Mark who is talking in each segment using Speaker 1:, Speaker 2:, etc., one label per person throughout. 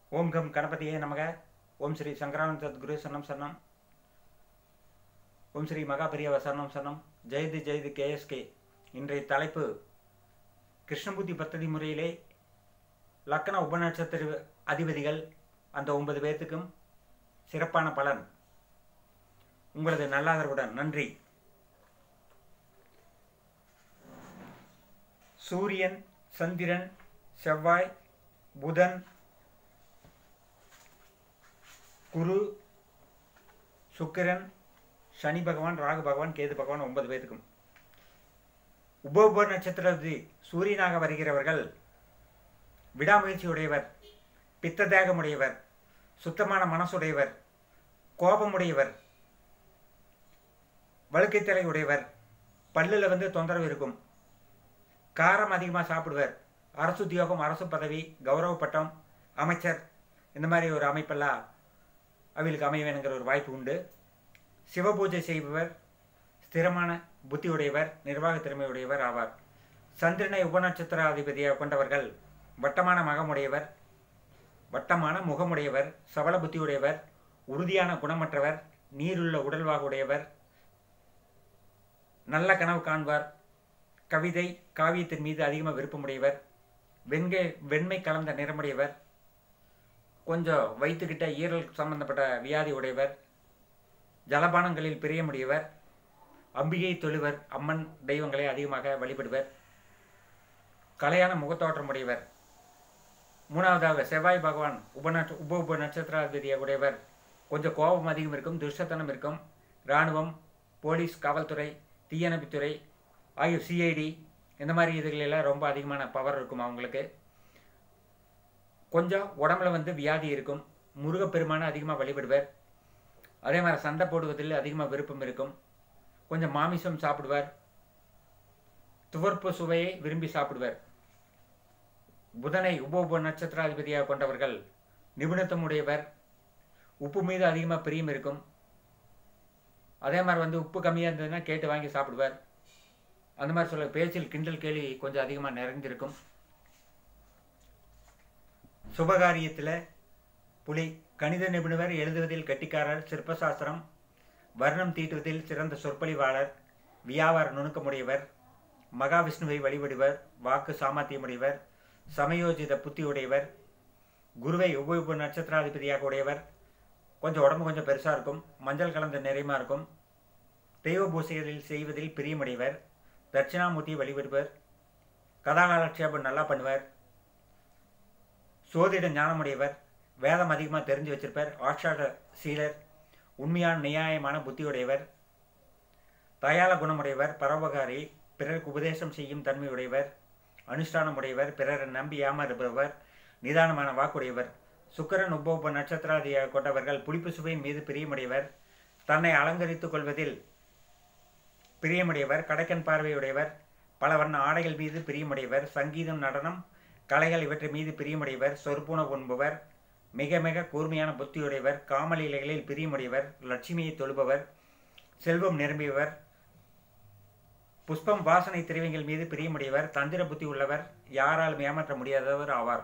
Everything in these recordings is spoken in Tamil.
Speaker 1: ஓம் கம் கணபதியே நமக. ஓம் ஸ்ரீ சங்கரானந்த சத்குரு சரணம் சரணம். ஓம் ஸ்ரீ மகாபெரியவ சரணம் சரணம். ஜெயதி ஜெயதி கேஎஸ்கே. இன்றைய தலைப்பு கிருஷ்ணபுத்தி பத்ததி முறையிலே லக்கண உபநட்சத்திர அதிபதிகள் அந்த 9 பேர்த்துக்கும் சிறப்பான பலன். உங்களது நல்லாதரவுடன் நன்றி. சூரியன், சந்திரன், செவ்வாய், புதன், குரு, சுக்கிரன், சனி பகவான், ராகு பகவான், கேது பகவான் 9 பேருக்கும் உப நட்சத்திரத்தி சூரியனாக வருகிறவர்கள் விடாமுயற்சியுடையவர், பித்த தேகமுடையவர், சுத்தமான மனசுடையவர், கோபமுடையவர், வழுக்கைத்தலை உடையவர், பல்லில் தொந்தரவு இருக்கும், காரம் அதிகமாக சாப்பிடுவர், அரசு உத்தியோகம், அரசு பதவி, கௌரவ பட்டம், அமைச்சர், இந்த மாதிரி ஒரு அமைப்பெல்லாம் அவளுக்கு அமைய வேணுங்கிற ஒரு வாய்ப்பு உண்டு. சிவபூஜை செய்பவர், ஸ்திரமான புத்தியுடையவர், நிர்வாக திறமையுடையவர் ஆவார். சந்திரனை உபநட்சத்திராதிபதியாக கொண்டவர்கள் வட்டமான முகமுடையவர், சபல புத்தியுடையவர், உறுதியான குணமற்றவர், நீருள்ள உடல்வாக உடையவர், நல்ல கனவு காண்பார், கவிதை காவியத்தின் மீது அதிகமாக விருப்பமுடையவர், வெண்மை கலந்த நிறமுடையவர், கொஞ்சம் வைத்துக்கிட்ட ஈரல் சம்பந்தப்பட்ட வியாதி உடையவர், ஜலபானங்களில் பிரியமுடையவர், அம்பிகை தொழுவர், அம்மன் தெய்வங்களை அதிகமாக வழிபடுவர், கலையான முகத்தோற்றமுடையவர். மூணாவதாக செவ்வாய் பகவான் உப நட்சத்திராதிபதியாக உடையவர். கொஞ்சம் கோபம் அதிகம் இருக்கும், துஷ்டத்தனம் இருக்கும். இராணுவம், போலீஸ், காவல்துறை, தீயணைப்புத்துறை ஆகிய சிஐடி இந்த மாதிரி இதுகளெல்லாம் ரொம்ப அதிகமான பவர் இருக்கும் அவங்களுக்கு. கொஞ்சம் உடம்புல வியாதி இருக்கும். முருகப்பெருமான அதிகமாக வழிபடுவர். அதே மாதிரி சண்டை போடுவதில் அதிகமாக விருப்பம் இருக்கும். கொஞ்சம் மாமிசம் சாப்பிடுவார். துவர்ப்பு சுவையை விரும்பி சாப்பிடுவர். புதனை உப நட்சத்திராதிபதியாக கொண்டவர்கள் நிபுணத்துவம் உடையவர். உப்பு மீது அதிகமாக பிரியம் இருக்கும். அதே மாதிரி உப்பு கம்மியாக இருந்ததுன்னா கேட்டு வாங்கி சாப்பிடுவார். அந்த மாதிரி சொல்ல பேச்சில் கிண்டல் கேலி கொஞ்சம் அதிகமாக நிறைந்திருக்கும். சுபகாரியத்தில் புலி, கணித நிபுணர், எழுதுவதில் கட்டிக்காரர், சிற்பசாஸ்திரம், வர்ணம் தீட்டுவதில் சிறந்த சொற்பொழிவாளர், வியாபார நுணுக்கமுடையவர், மகாவிஷ்ணுவை வழிபடுவர், வாக்கு சாமர்த்தியமுடையவர், சமயோஜித புத்தியுடையவர், குருவை உப நட்சத்திராதிபதியாக உடையவர். கொஞ்சம் உடம்பு கொஞ்சம் பெருசாக இருக்கும், மஞ்சள் கலந்த நிறையமாக இருக்கும், தெய்வ பூசைகளில் செய்வதில் பிரியமுடையவர், தட்சிணாமூர்த்தியை வழிபடுவர், கதாகாலட்சேபம் நல்லா பண்ணுவார், சோதிட ஞானமுடையவர், வேதம் அதிகமாக தெரிஞ்சு வச்சிருப்பார், ஆஷாட சீலர், உண்மையான நியாயமான புத்தியுடையவர், தயால குணமுடையவர், பரோபகாரி, பிறருக்கு உபதேசம் செய்யும் தன்மையுடையவர், அனுஷ்டானமுடையவர், பிறரை நம்பி ஏமாறுபவர், நிதானமான வாக்குடையவர். சுக்கிரன் உப நட்சத்திராதியாக கொண்டவர்கள் புளிப்பு சுவையின் மீது பிரியமுடையவர், தன்னை அலங்கரித்துக் கொள்வதில் பிரியமுடையவர், கடைக்கன் பார்வையுடையவர், பல வண்ண ஆடைகள் மீது பிரியமுடையவர், சங்கீதம், நடனம், கலைகள் இவற்றின் மீது பிரியமுடையவர், சொற்புணவு உண்பவர், மிக மிக கூர்மையான புத்தியுடையவர், காமலீலைகளில் பிரியமுடையவர், லட்சுமியை தொழுபவர், செல்வம் நிரம்பியவர், புஷ்பம் வாசனை திரவியங்கள் மீது பிரியமுடையவர், தந்திர புத்தி உள்ளவர், யாராலும் ஏமாற்ற முடியாதவர் ஆவார்.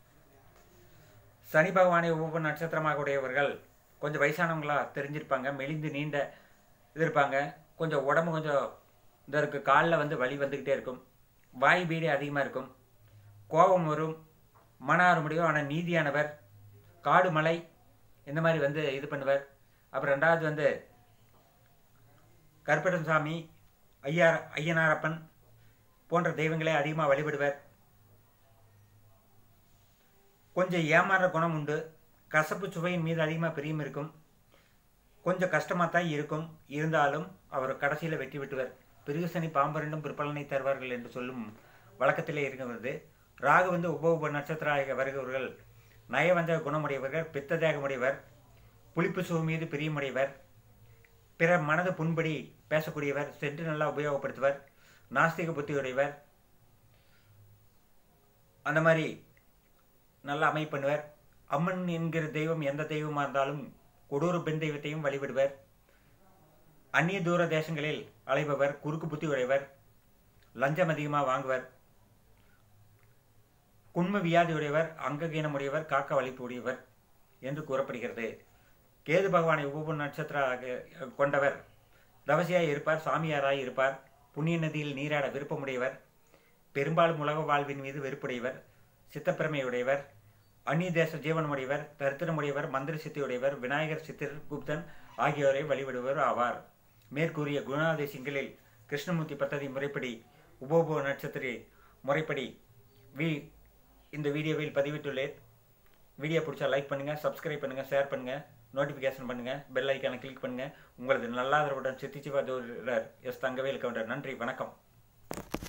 Speaker 1: சனி பகவானை உப நட்சத்திரமாக உடையவர்கள் கொஞ்சம் வயசானவங்களா தெரிஞ்சிருப்பாங்க. மெலிந்து நீண்ட இது இருப்பாங்க. கொஞ்சம் உடம்பு கொஞ்சம் இதற்கு காலில் வலி வந்துக்கிட்டே இருக்கும். வாய் பீடி அதிகமாக இருக்கும். கோபம் வரும். மன ஆறுமுடியும். ஆனால் நீதியானவர். காடு மலை இந்த மாதிரி இது பண்ணுவார். அப்புறம் ரெண்டாவது கருப்படன் சாமி, ஐயனாரப்பன் போன்ற தெய்வங்களை அதிகமாக வழிபடுவர். கொஞ்சம் ஏமாறுற குணம் உண்டு. கசப்பு சுவையின் மீது அதிகமாக பிரியம் இருக்கும். கொஞ்சம் கஷ்டமாக தான் இருக்கும். இருந்தாலும் அவர் கடைசியில் வெற்றி விட்டுவர். பிருகுசனி பாம்பரண்டும் பிற்பலனை தருவார்கள் என்று சொல்லும் வழக்கத்திலே இருக்கிறது. ராகு உப நட்சத்திராக வருகிறவர்கள் நயவஞ்ச குணமுடையவர்கள், பித்த தேகமுடையவர், புளிப்பு சுவை மீது பிரியமுடையவர், பிற மனது புண்படி பேசக்கூடியவர், சென்று நல்லா உபயோகப்படுத்துவர், நாஸ்திக புத்தியுடையவர், அந்த மாதிரி நல்லா அமைப்பண்ணுவர். அம்மன் என்கிற தெய்வம் எந்த தெய்வமாக இருந்தாலும் கொடூர பெண் தெய்வத்தையும் வழிபடுவர். அந்நிய தூர தேசங்களில் அலைபவர், குறுக்கு புத்தி உடையவர், லஞ்சம் அதிகமாக வாங்குவர், குன்ம வியாதியுடையவர், அங்ககீனமுடையவர், காக்க வலிப்பு உடையவர் என்று கூறப்படுகிறது. கேது பகவானை உப நட்சத்திர கொண்டவர் தவசியாய் இருப்பார், சாமியாராய் இருப்பார், புண்ணிய நதியில் நீராட விருப்பமுடையவர், பெரும்பாலும் உலக வாழ்வின் மீது வெறுப்புடையவர், சித்தப்பிரமையுடையவர், அந்நிய தேச ஜீவனமுடையவர், தரித்திரமுடையவர், மந்திர சித்தியுடையவர், விநாயகர், சித்திர குப்தன் ஆகியோரை வழிபடுவர் ஆவார். மேற்கூறிய குணாதிசயங்களில் கிருஷ்ணமூர்த்தி பத்ததி முறைப்படி உபோப நட்சத்திர முறைப்படி இந்த வீடியோவில் பதிவிட்டுள்ளேன். வீடியோ பிடிச்சா லைக் பண்ணுங்கள், சப்ஸ்கிரைப் பண்ணுங்கள், ஷேர் பண்ணுங்கள், நோட்டிஃபிகேஷன் பண்ணுங்கள், பெல் ஐக்கானை கிளிக் பண்ணுங்கள். உங்களது நல்லாதரவுடன் சித்திச்சிவா ஜோதிடர் எஸ். தங்கவேல் கவுண்டர். நன்றி, வணக்கம்.